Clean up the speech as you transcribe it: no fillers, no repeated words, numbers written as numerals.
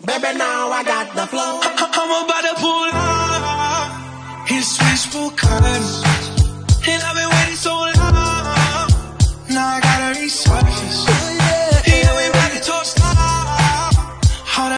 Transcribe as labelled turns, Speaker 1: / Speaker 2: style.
Speaker 1: Baby, now I got the flow.
Speaker 2: I'm about to pull up. His wishful cuts.